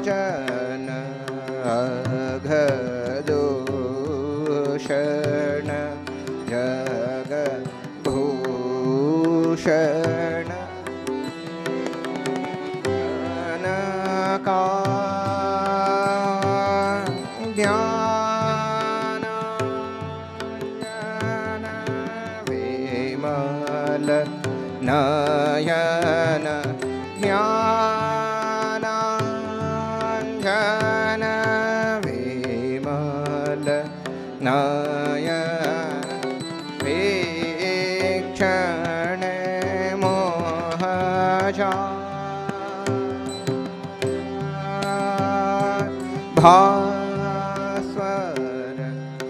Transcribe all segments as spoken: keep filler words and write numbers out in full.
जन अघदूषण जगभूषण ध्यान विमल नयन ज्ञानाञ्जन विमल नयन वीक्षण मोहजा भास्वर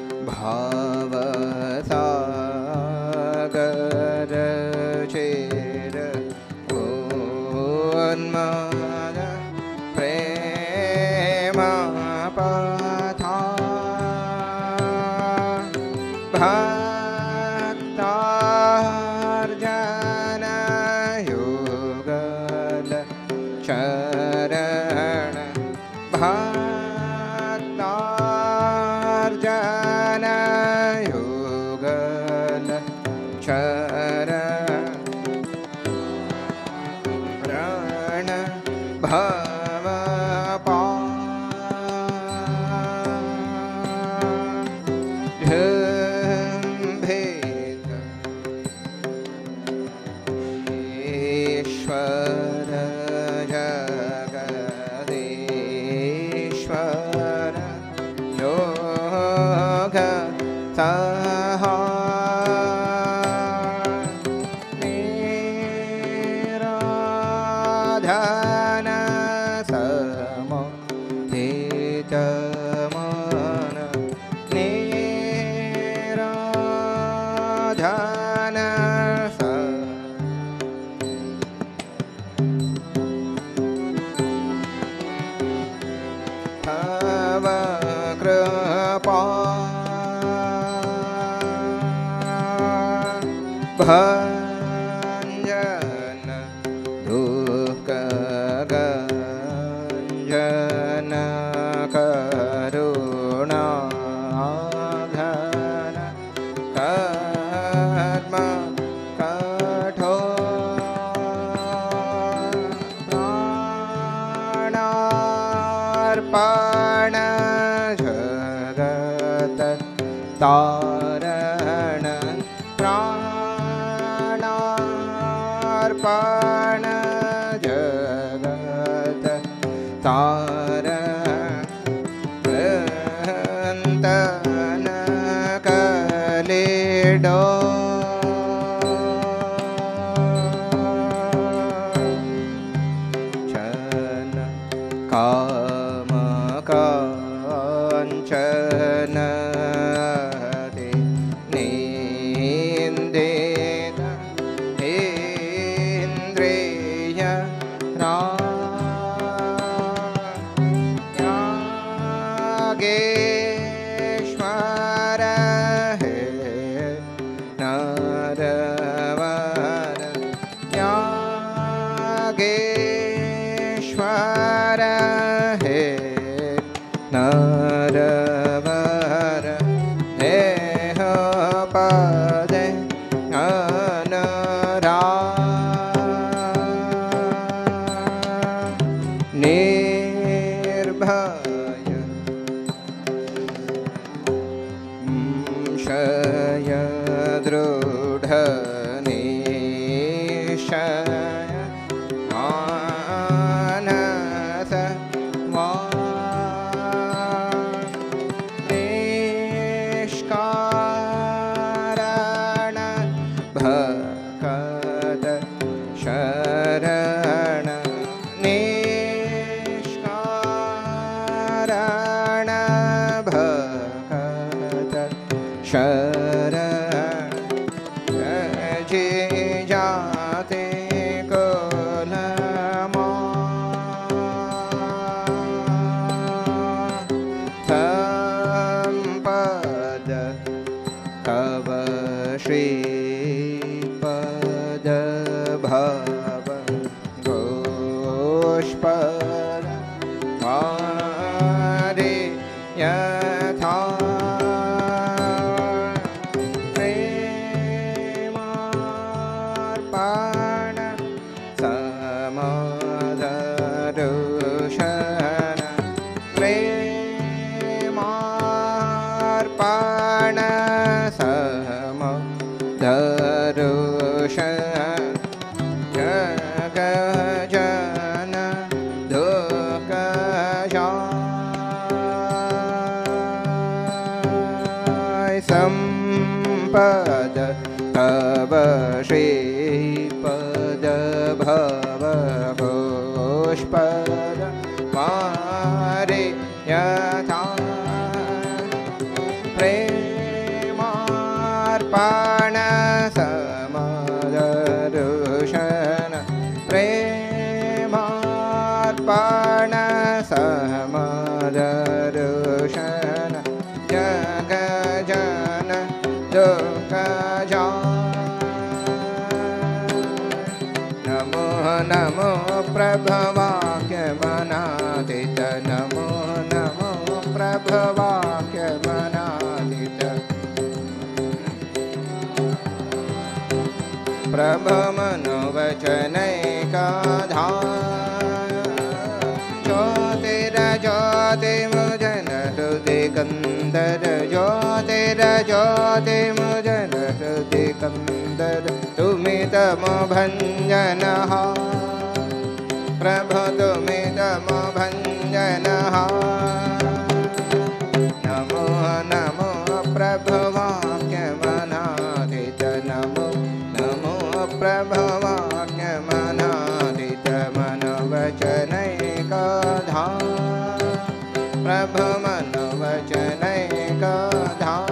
भावसागर चेर उन्माद प्रेम पथा भक्तार्जन युगल चरण भक्तार्जन युगल चरण भवपा भेद ईश्वर जगदीश्वर योग सहा निराधन समोहित मन निराधन तव कृपा भंजन दुःख गंजन करुणा घन कर्म कठोर प्राणार्पण जगत तारण प्राणार्पण जगत तारण वृंदन कलेडो चन काम कांचन निंदित इंद्रिय नागेश्वर हे नरवर नागेश्वर हे नरवर देह पदे अनरा निर्भय शय दृढ़ निश्चय मानस निष्कारण भक्त शरण निष्कारण भक्त शरण जी जाते कोलमा संपद तव श्रीपद भव घोषपर यथा संपद तव श्रीपद भव पुष्पद मारे यथा प्रेमार्पण समदरुशन प्रेमार्पण समदरुशन जग जन दुख नमो नमो प्रभवाक्यमनादित नमो नमो प्रभवाक्यमनादित प्रभमनोवचनैकाधार ज्योतिरज्योतिर्मुजन हृदि कंदर ज्योतिरज्योतिर्मुजन हृदि कंदर तुमितमभञ्जनः प्रभो तुमितमभञ्जनः नमो नमो प्रभवाक्यमनादित नमो नमो प्रभवाक्यमनादित मनोवचनैकाधार प्रभमनोवचनैकाधार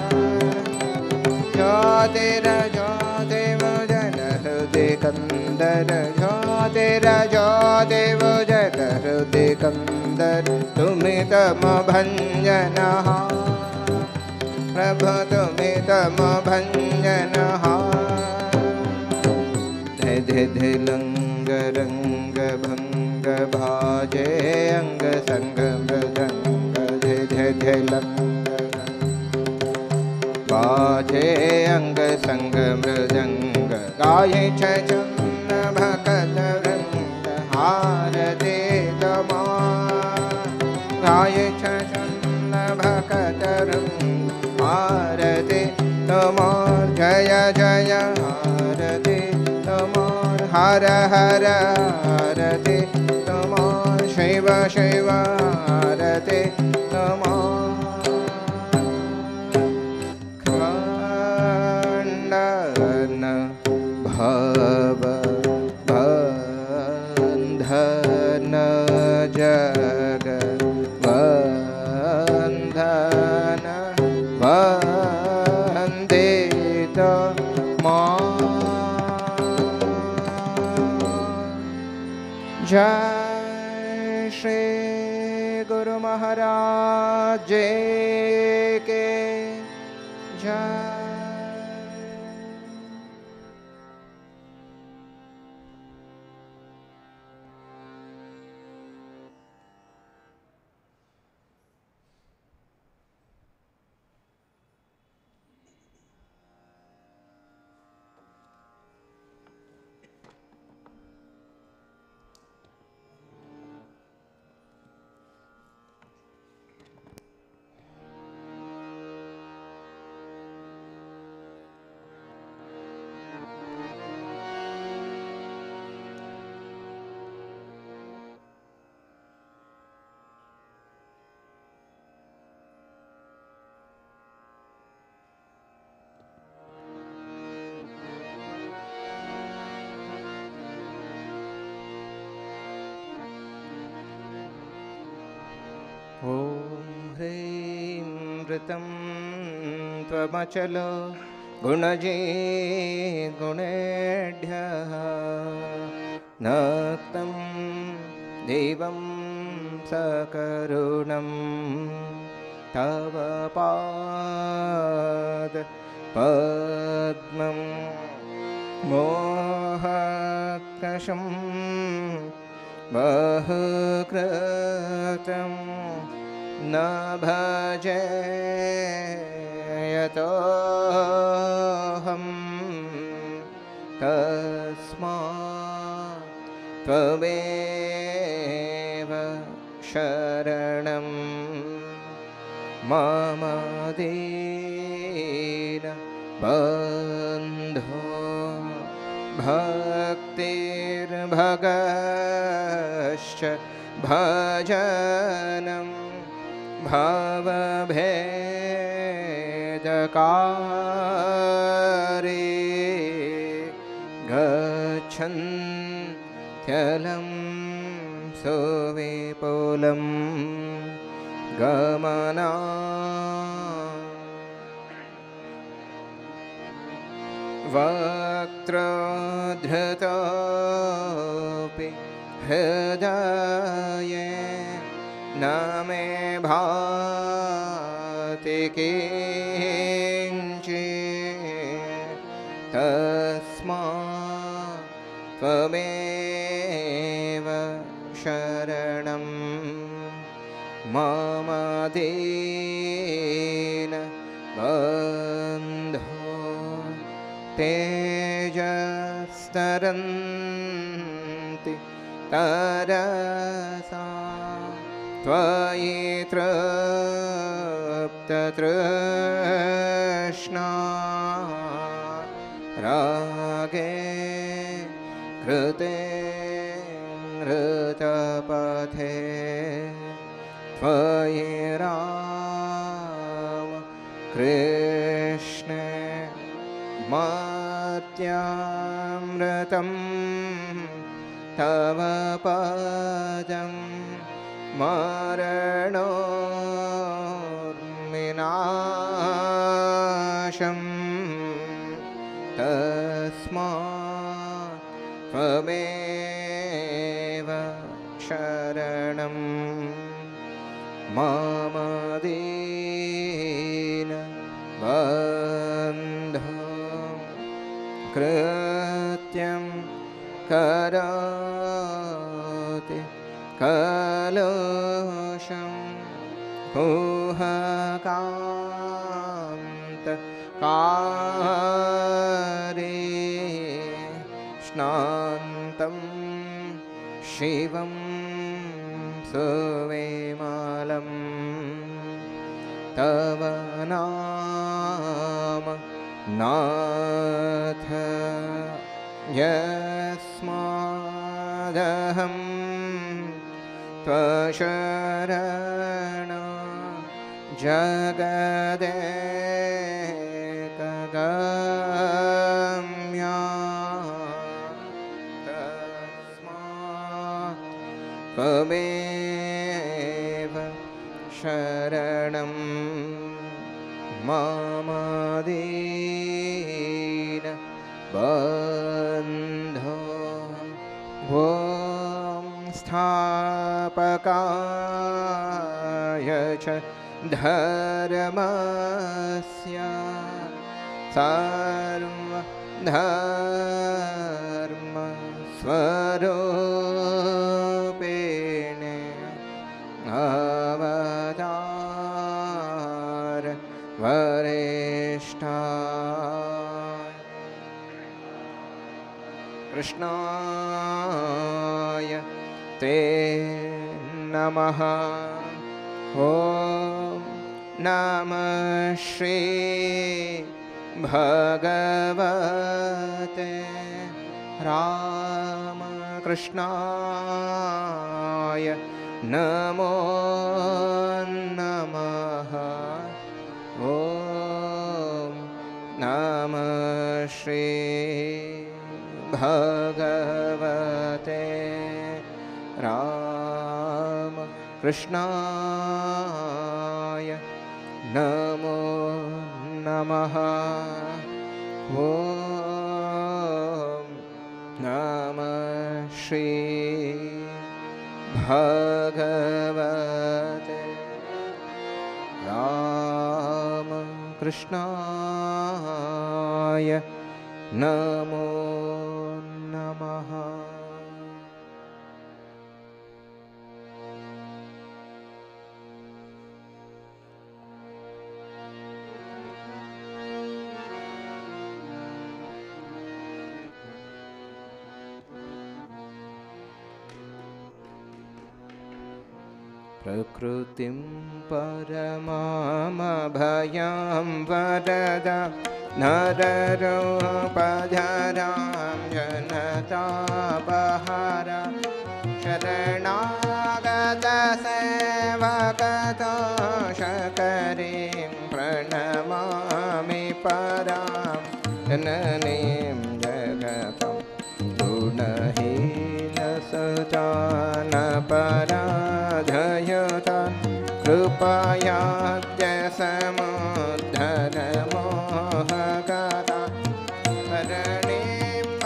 ज्योतिरज्योतिर्मुजन हृदि कंदर ज्योतिरज्योतिर्मुजन हृदि कंदर तुमितमभञ्जनः प्रभो तुमितमभञ्जनः धिधि धिलंग रंग भंग भाजे अंग संग मृदंग धिधि धिलंग बाजे अंग संग मृदंग गाये छन्न भकत रंग हारते तमा गाये छन्न भकत रंग हारते तमार जय जय हारते तमार हर हर हारते तमार शिव शिव हारते तमार खंडन भव बंधन जग बंधन वंदित मां जय श्री गुरु महाराज के जय। ॐ ह्रीं ऋतं त्वमचल गुणजे गुणेढ्यः नक्तं देवं सकरुणं तव पाद पद्मं मोहकशं बहुकृतं न भजे यतोऽहं तस्मात् त्वमेव शरणं मम दीनबन्धो भक्तिर्भगश्च भजनं भवभेदकारे गच्छन्त्यलं सुविपुलं गमना वक्त्रधृतोऽपि हृदये न मे भाति किञ्चित् तस्मात् त्वमेव शरणं मम दीनबन्धो तेजस्तरन्ति तरसा त्वयि तृप्ततृष्णा रागे कृते हृतपथे त्वयि राम कृष्णे मर्त्यामृतं तव पदं मरणोर्विनाशं तस्मात् त्वमेव शरणं मम दीनबन्धो कृत्यं करोति कलुषं कुहकान्तकारे स्नान्तं शिवं सुविमलं तव नाम नाथ यस्मादहं त्वशरण जगदेकगम्या तस्मात् त्वमेव शरणं मम दीनबन्धो ॐ स्थापकाय च धर्मस्य सर्वधर्मस्वरूपिणे अवतार वरिष्ठाय कृष्णाय ते नमः। ॐ नमः श्री भगवते रामकृष्णाय नमो नमः। ॐ नमः श्री भगवते रामकृष्णाय नमो नमः। ॐ नमः श्री भगवते रामकृष्णाय नमो नमः। प्रकृतिं परमामभयं वरदा नररूपधरां जनतापहरा शरणागतसेवकतोषकरीं प्रणमामि परां जननीं जगतं गुणहीनसुतानपराधयुतान् कृपयाद्य समुद्धरमोहगता हरणीं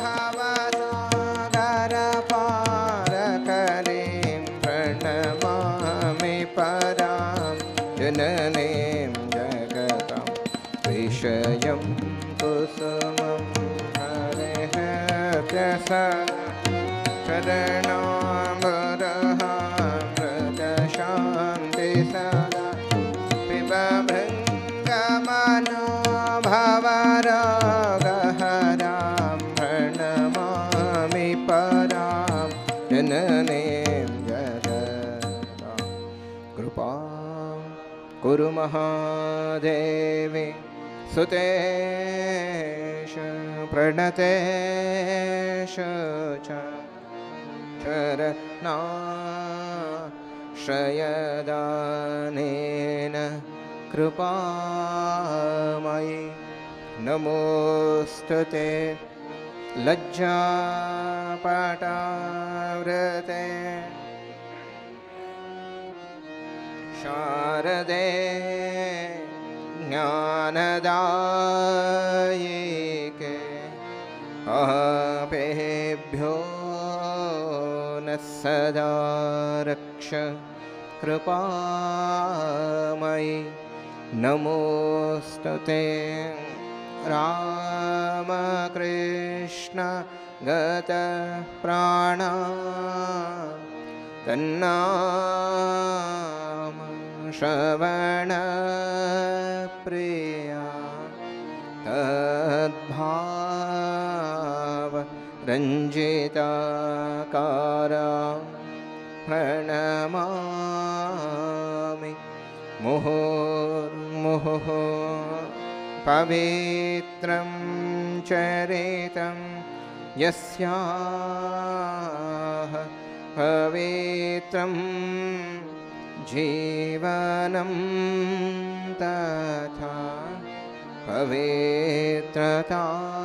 भवसागरपारकरीं प्रणमामि परां जननीं जगतां विषयं कुसुमं हरेः शरणामृतशान्ति सदा पिबभृङ्गमनो भवरोगहरां प्रणमामि परां जननीं जगतां कृपां कुरु महादेवी सुतेश प्रणतेश च शरणाश्रयदानेन कृपामयि नमोऽस्तु ते लज्जापटावृते शारदे ज्ञानदायिके पापेभ्यो नः सदा रक्ष कृपामयि नमोऽस्तु ते रामकृष्ण गतप्राणा तन्नाम श्रवणप्रिया तद्भाव रञ्जिताकारा प्रणमामि मुहुर्मुहुः पवित्रं चरितं यस्याः पवित्रं जीवनं तथा पवित्रता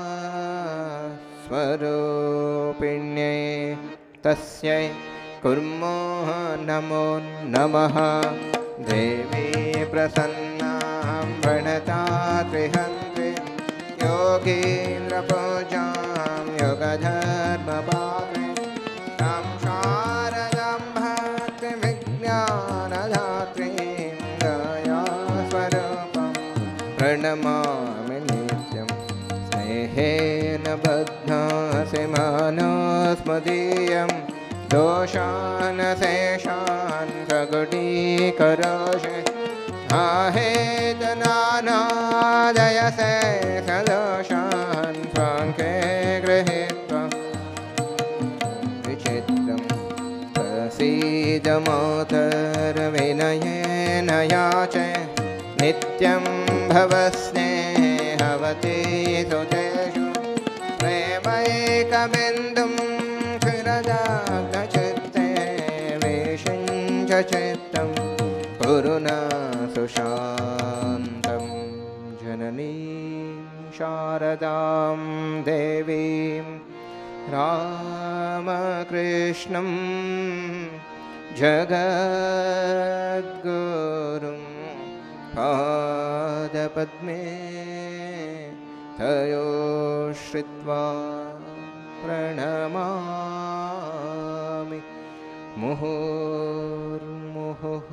स्वरूपिण्यै तस्यै कुर्मो नमो नमः। देवी प्रसन्नां प्रणतात्रिहन्त्रि योगीन्द्रपूजां योगधर्मपात्रे तां शारदां भक्तिविज्ञानदात्रीं दयास्वरूपं प्रणमामि नित्यं स्नेहेन बध्नासि मानोस्मदीयं दोषान् शेषान् प्रगुडीकरोषि आहेतनानादयसे सदोषान् स्वाङ्के गृहीत्वा विचित्रं प्रसीदमातर्विनयेन याचे नित्यं भवस्नेहवती सुतेषु प्रेमैकबिन्दुं क्षुरदाग्धचित्ते विषिञ्च चित्तं कुरु न सुशान्तं जननीं शारदां देवीं रामकृष्णं जगद्गुरुं पादपद्मे तयोः श्रित्वा प्रणमामि मुहुर्मुहुः।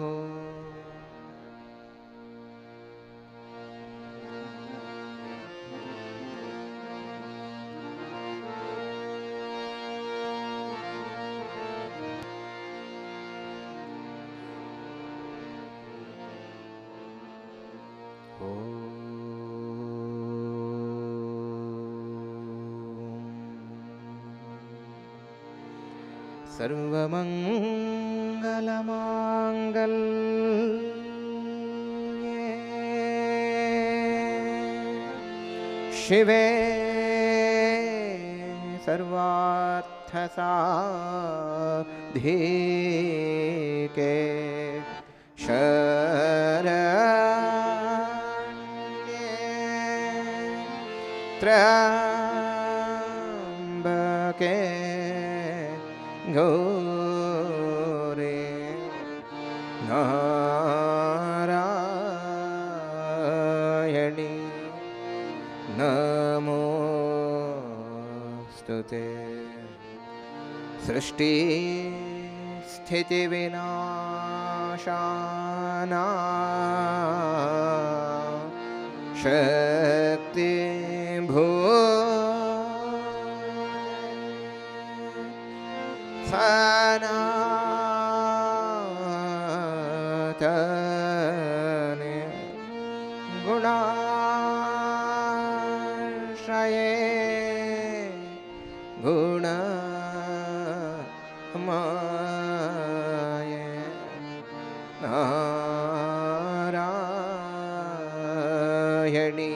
सर्वमङ्गलमाङ्गल्ये शिवे सर्वार्थसाधिके शरण्ये त्र्यम्बके गौरी नारायणी नमोस्तुते। सृष्टि स्थिति विनाशाना शक्ति भू सनातने गुणाश्रये गुणमये नारायणी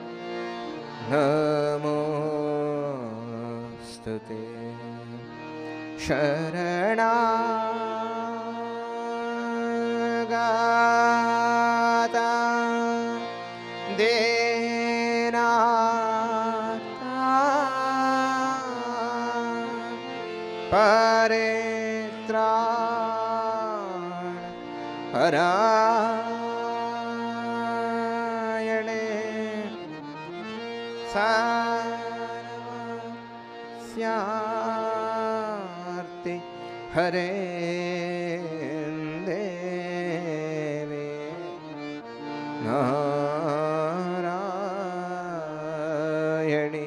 नमोस्तुते। शरणागता दीनार्ता परित्राण परायणे सर्वस्यार्ति हरे देवे नारायणी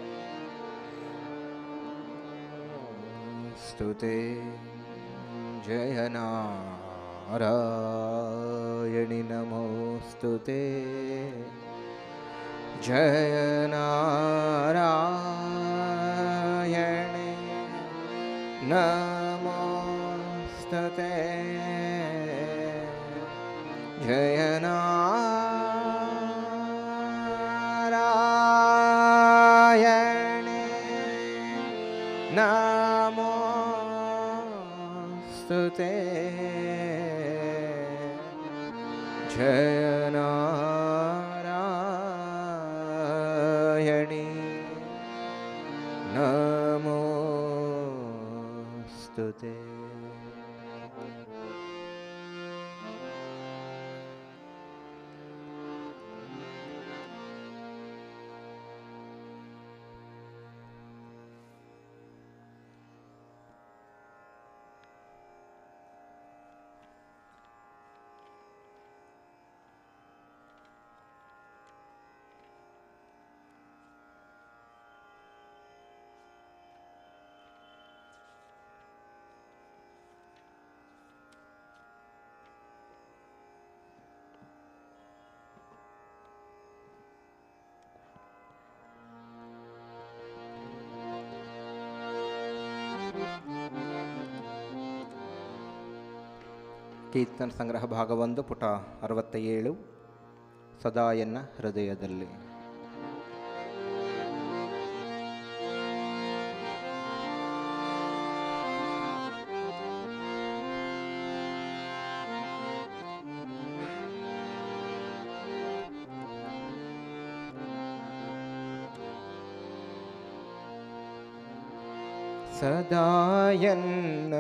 स्तुते। जय नारायणी नमोस्तुते। जय नारायणी नमोस्तुते। जय नारायणी नमोस्तुते। जय नारायणी नमोस्तुते। ಕೀರ್ತನ ಸಂಗ್ರಹ ಭಾಗ ಒಂದು ಪುಟ ಅರವತ್ತ ಏಳು. ಸದಾ ಎನ್ನ ಹೃದಯದಲ್ಲಿ. ಸದಾ ಎನ್ನ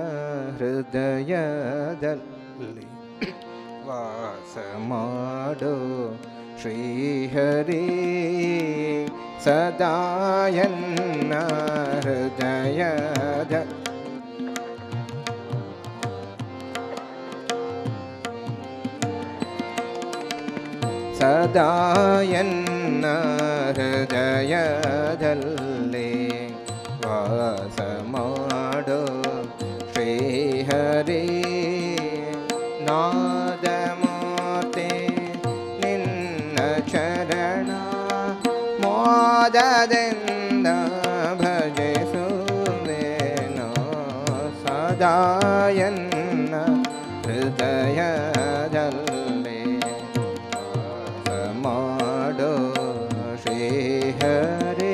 ಹೃದಯದಲ್ಲಿ ವಾಸ ಮಾಡೋ ಶ್ರೀಹರಿ. ಸದಾ ಎನ್ನ ಹೃದಯದ ಸದಾ ಎನ್ನ ಹೃದಯದಲ್ಲಿ ವಾಸ ಮಾಡೋ ಶ್ರೀಹರಿ. ನಾದಮೂರ್ತಿ ನಿನ್ನ ಚರಣ ಮೋದದಿಂದ ಭಜಿಸುವೆನೋ. ಸಾ ಎನ್ನ ಹೃದಯದಲ್ಲಿ ವಾಸ ಮಾಡೋ ಶ್ರೀಹರಿ.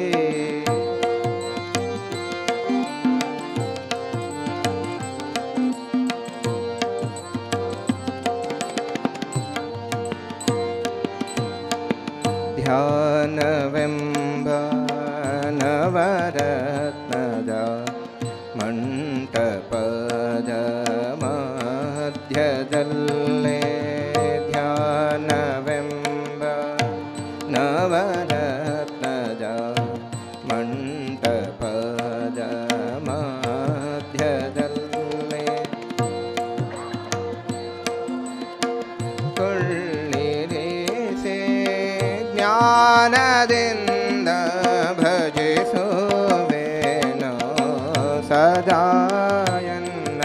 ಧ್ಯಾನವೆಂಬ ನವರತ್ನದ ಮಂಟಪದ ಮಧ್ಯದಲ್ಲೇ ಧ್ಯಾನವೆಂಬ ನವರತ್ನದ ಮಂಟಪದ ಮಧ್ಯದಲ್ಲೇ ಕೊಳ್ಳಿರಿಸೆ ಜ್ಞಾನದಿಂದ ಭಜಿಸುವೆನೋ ಸದಾ ಎನ್ನ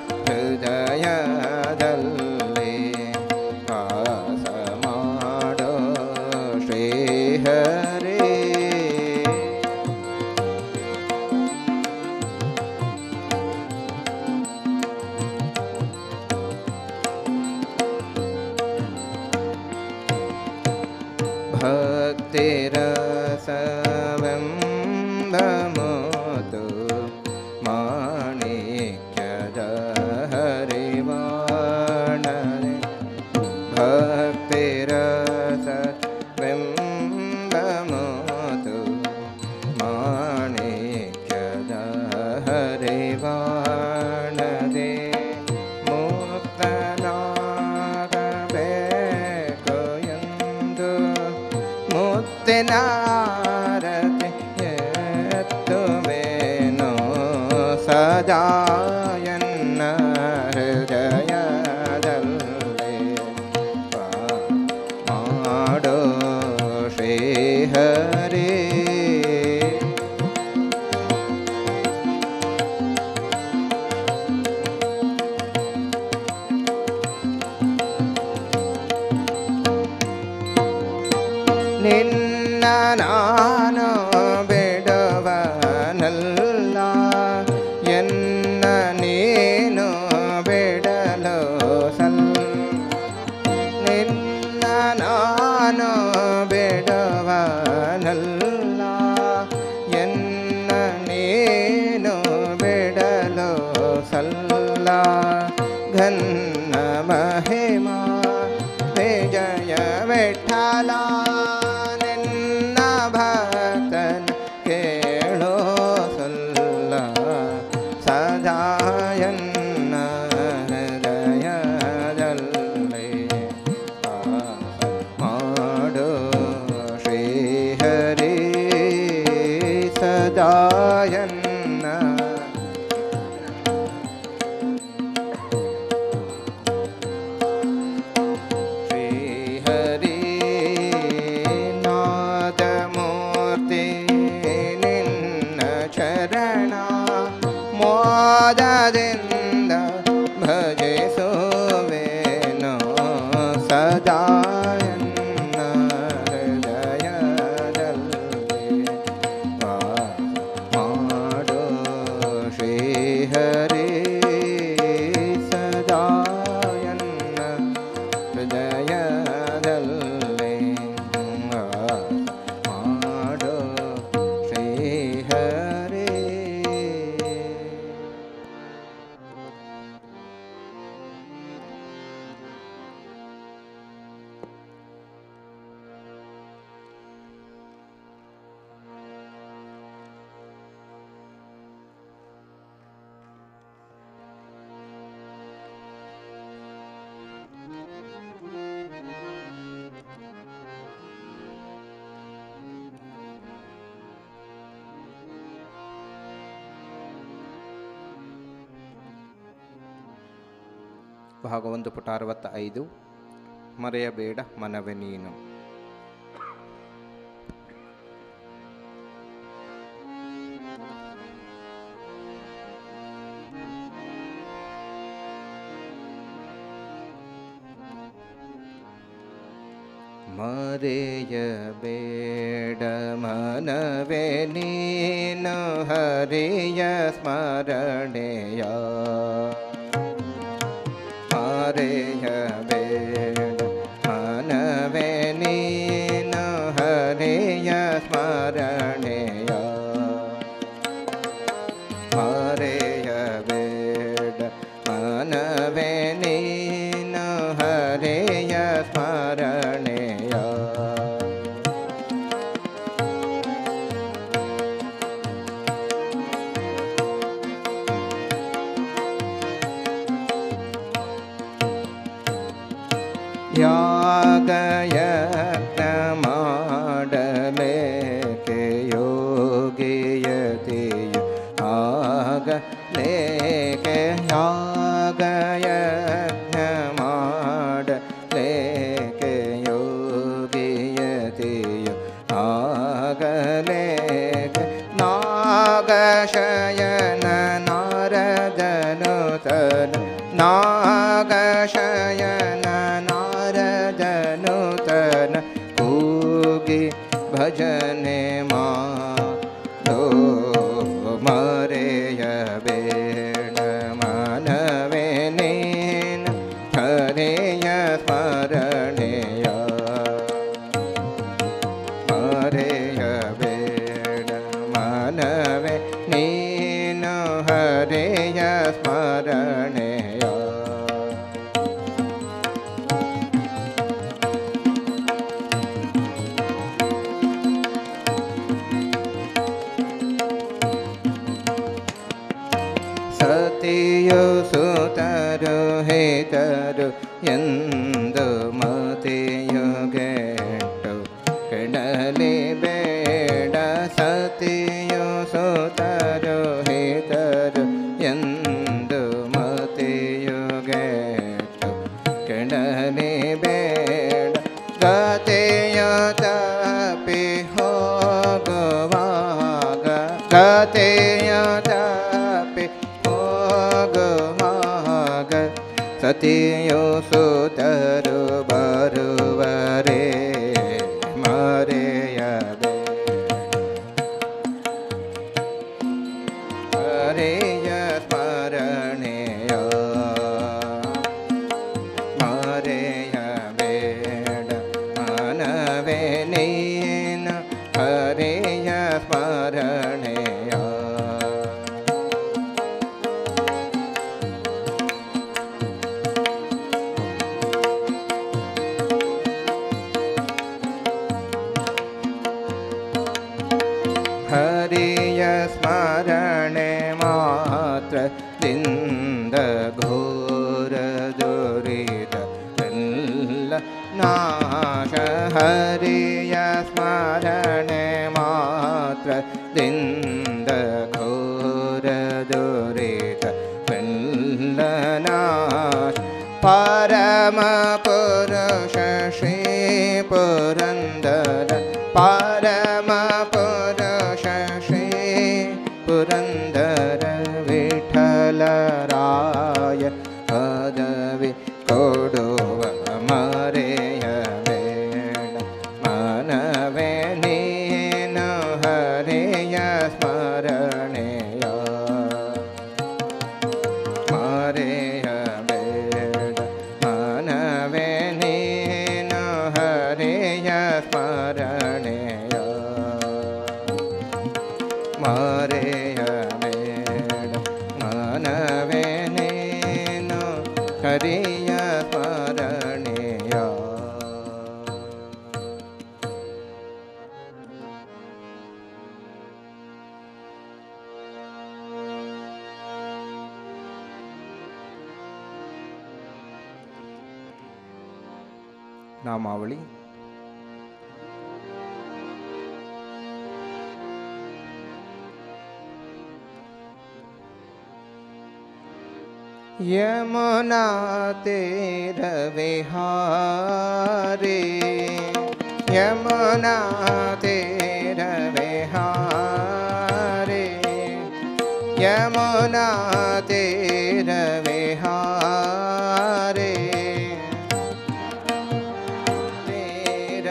ಹೃದಯದಲ್ಲಿ ವಾಸ ಮಾಡೋ ಶ್ರೀಹರಿ. ಭಕ್ತಿರಸವೆಂಬ ಮೋದು ಮಾಣಿಕ್ಯದ ಹರಿವಾಣನೆ. ಭಕ್ತಿರಸವೆಂಬ ಮೋದು ಮಾಣಿಕ್ಯದ ಹರಿವಾಣದೆ. ಮುಕ್ತನಾಗಬೇಕು ಎಂದು ಮುತ್ತಿನ ಆರತಿ ಎತ್ತುವೆನೋ ಸದಾ ಎನ್ನ ಹೃದಯದಲ್ಲಿ ವಾಸ ಮಾಡೋ ಶ್ರೀಹರಿ. ನಿನ್ನ ನಾನು ಬಿಡುವನಲ್ಲ, ಎನ್ನ ನೀನು ಬಿಡಲು ಸಲ್. ನಿನ್ನ ನಾನು ಬಿಡುವನಲ್ಲ, ಎನ್ನ ನೀನು ಬಿಡಲು ಸಲ್ಲ. ಘನ್ನ ಮಹಿಮಾ ವಿಜಯ ವಿಠಲ ನಿನ್ನ ಭಕ್ತನ ಕೇಳೋ ಸಲ್ಲ. ಸದಾ ಎನ್ನ ಹೃದಯದಲ್ಲಿ ವಾಸ ಮಾಡೋ ಶ್ರೀಹರಿ. ಸದಾ ಎನ್ನ ಶ್ರೀಹರಿ. ನಾದಮೂರ್ತಿ ನಿನ್ನ ಚರಣ ಮೋದದಿಂದ ಭಜಿಸುವೆನೋ ಸದಾ ಎನ್ನ ಹೃದಯದಲ್ಲಿ ವಾಸ ಮಾಡೋ ಶ್ರೀಹರಿ. ಸದಾ ಎನ್ನ ಹೃದಯದಲ್ಲಿ ವಾಸ ಮಾಡೋ ಶ್ರೀಹರಿ. ಭಾಗ ಒಂದು ಪುಟ ಅರವತ್ತ ಐದು. ಮರೆಯಬೇಡ ಮನವೇ ನೀನು. ಮರೆಯಬೇಡ ಮನವೇ ನೀನು ಹರಿಯ ಸ್ಮರಣೆಯ. ಮರೆಯಬೇಡ ಮನವೇ ನೀನು ಹರಿಯ ಸ್ಮರಣೆಯ. ಮರೆಯಬೇಡ ಮನವೇ ನೀನು ಹರಿಯ ಸ್ಮರಣೆಯ. ಯಾಗಯಜ್ಞ ಮಾಡಲೇಕೆ ಯೋಗಿಯತಿಯು ಆಗಲೇಕೆ. ಯಾಗಯಜ್ಞ ಮಾಡಲೇಕೆ ಯೋಗಿಯತಿಯು ಆಗಲೇಕೆ. ನಾಗಶಯನ ನಾರದನುತನ ನಾಗಶಯನ ನಾರದನುತನ ಕೂಗಿ ಭಜನೆ ಮಾಡೋ. ಮರೆಯಬೇಡ ಮನವೇ ನೀನು ಹರಿಯ ಸ್ಮರಣೆಯ. ಮರೆಯಬೇಡ ಮನವೇ ನೀನು ಹರಿಯ ಸ್ಮರಣೆಯ. ಸತಿಯು ಸುತರು ಹೇತರು ಎಂದು ಮತಿಯು ಗೆಟ್ಟು ಕೆಡಲಿ ಬೇಡ. ಸತಿಯು ಸುತರು ಹೇತರು ಎಂದು ಮತಿಯು ಗೆಟ್ಟು ಕೆಡಲಿ ಬೇಡ. ಗತೆಯ ತಪ್ಪಿ ಹೋಗುವಾಗ ಗತೆಯ ತಪ್ಪಿ ಹೋಗುವಾಗ ಸತಿಯು ಸುತರು ಬರುವರೆ. ಮರೆಯಬೇಡ ಹರಿಯ ಸ್ಮರಣೆಯ. ಮರೆಯಬೇಡ ಮನವೇ ನೀನು ಹರಿಯ ಸ್ಮರಣೆಯ. ಹರಿಯ ಸ್ಮರಣೆ ಮಾತ್ರದಿಂದ ಘೋರ ದುರಿತ ಎಲ್ಲ ನಾಶ. ಹರಿಯ ಸ್ಮರಣೆ ಮಾತ್ರದಿಂದ ಘೋರ ದುರಿತ ಎಲ್ಲ ನಾಶ. ಪರಮ ಪುರುಷ ಶ್ರೀ ಪುರಂದರ ಪರಮ ಪುರುಷ ಶ್ರೀ ಪುರಂದರ ವಿಠಲರಾಯ ಪದವಿ ಕೊಡುವ. ಮರೆಯಬೇಡ ಮನವೇ ನೀನು ಹರಿಯ ಸ್ಮರಣೆಯ. ಮರೆಯಬೇಡ ಮನವೇ ನೀನು ಹರಿಯ ಸ್ಮರಣೆಯ. ಮರೆಯಬೇಡ ಮನವೇ ನೀನು ಹರಿಯ ಸ್ಮರಣೆಯ. ನಾಮಾವಳಿ. यमुना तीर विहारी यमुना तीर विहारी यमुना तीर विहारी तीर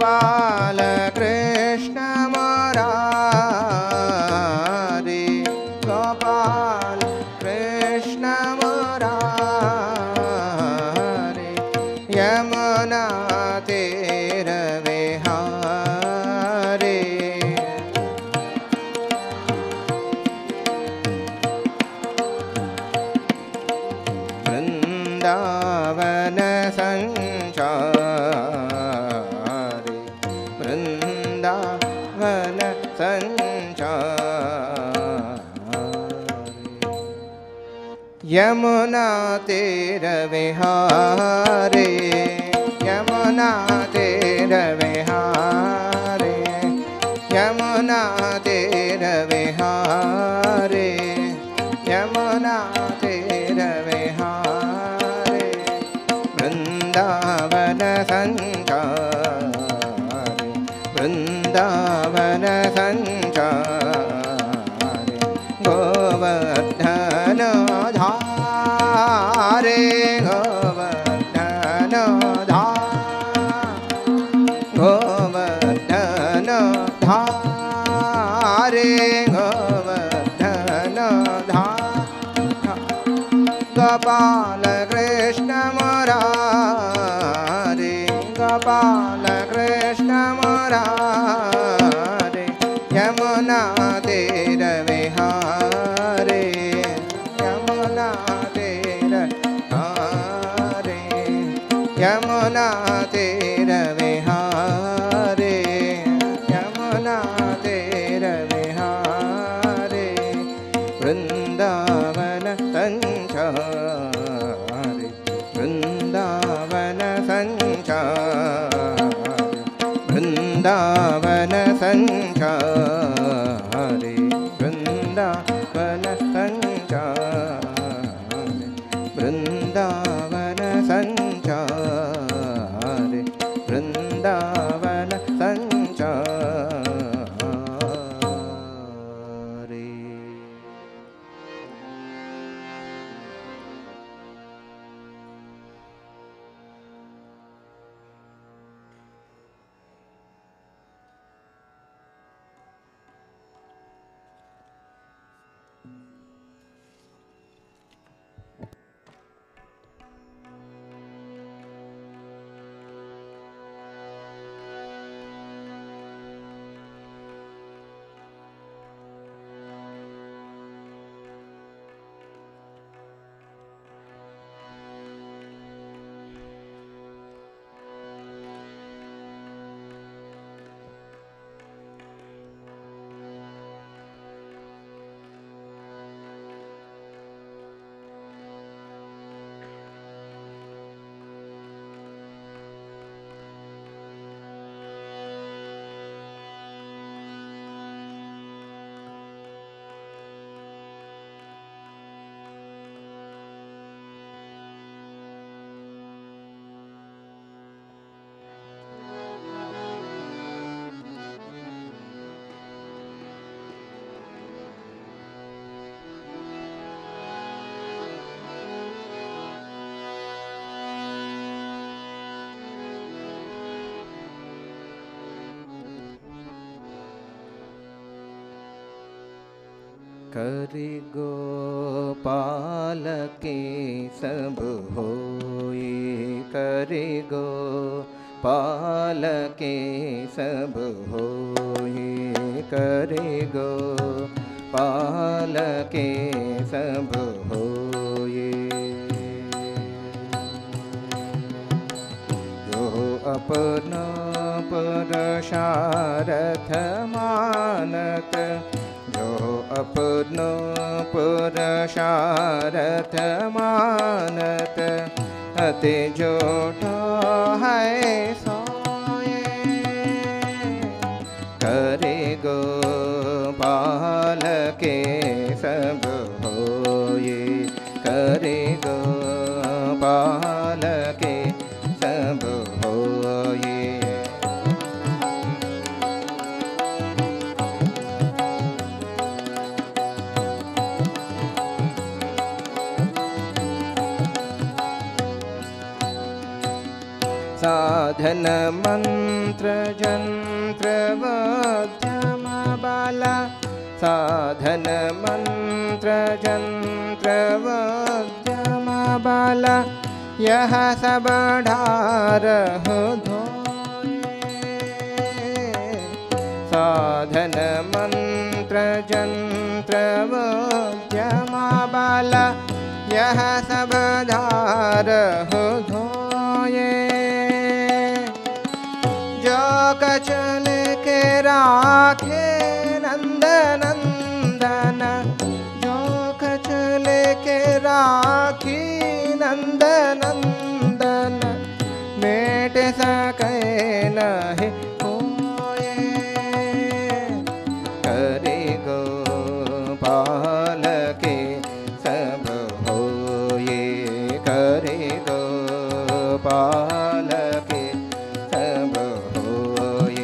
गोपाल कृष्ण मुरारी गोपाल कृष्ण मुरारी यमुना तीर विहारी वृंदावन संचारी वृंदावन संचारी यमुना तीर विहारी यमुना तीर विहारी यमुना तीर विहारी यमुना तीर विहारी वृंदावन संचारी वृंदावन संचारी गोवर्धन धारे गोवर्धन धारे गोवर्धन धारे गोवर्धन धारे गोपाल कृष्ण मुरारी गोपाल कृष्ण मुरारी यमुना तीर विहारी यमुना तीर विहारी यमुना तीर विहारी यमुना तीर विहारी वृंदावन संचारी वृंदावन संचारी वृंदावन संचारी वृंदावन संचारी वृंदावन संचारी वृंदावन संचारी। करि गोपाल के सब होए करि गोपाल के सब होए करि गोपाल के सब होए जो अपना पुरुषार्थ मानत जो अपनो पुरुषार्थ मानत अति झूठा है सोए करे गोपाल के सब होए करे गोपाल के सब होए साधन मंत्र मन्त्रजन्त्रवद्यमबाला साधनमन्त्रजन्त्रवद्यमबाला यः सबढारः साधनमन्त्रजन्त्रवद्यमबाला यः सबधारः धोये जो कचल के राखे नंद नंदन जो कचल के राखी नंद नंदन मेट सके नहीं कोये करे गोपाल के सब होए करे गोपाल के सब होए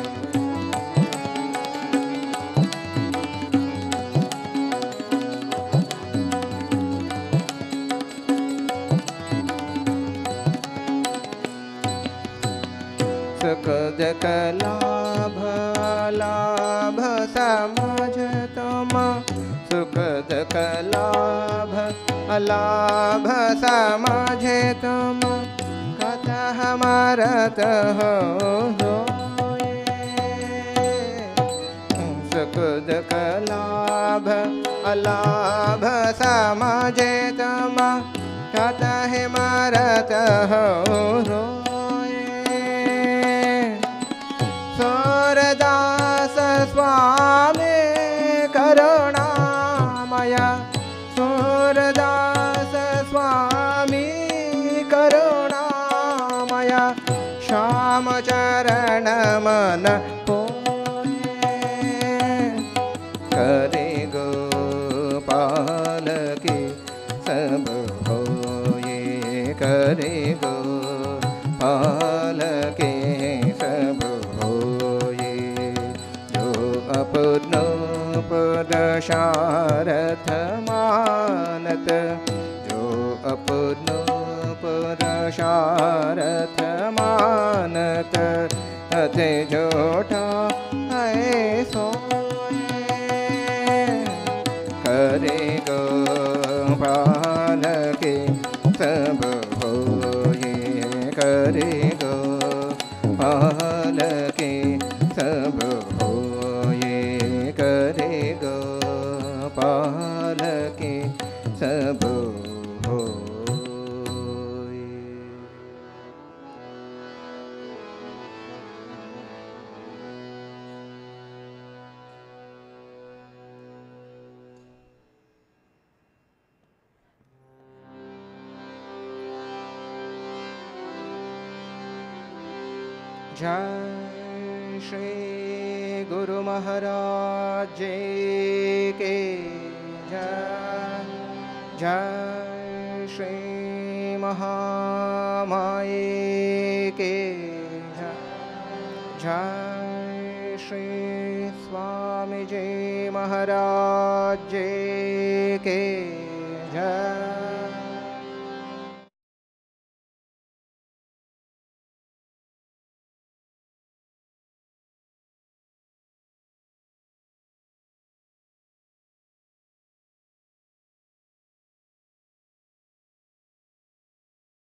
सुखद कलाभ लाभ समझ तुम सुखद कलाभ अलाभ समझे तुम कथा हमारत हो सुखद कलाभ अलाभ समझे तुम कथा हमारत हो सूरदास स्वामी करुणामया सूरदास स्वामी करुणामया श्याम चरण मन पोये करे गोपाल के सब होए करे गोपाल के सब अपनो पुरुषार्थ मानत जो अपनो पुरुषार्थ मानत अति झूठा है सोए करे गोपाल के सब होए करे गोपाल के सब करे गोपाल के सब होए। जय श्री गुरु महाराज जी के जय जय श्री महामाई के जय जय श्री स्वामी जी महाराज जी के जय।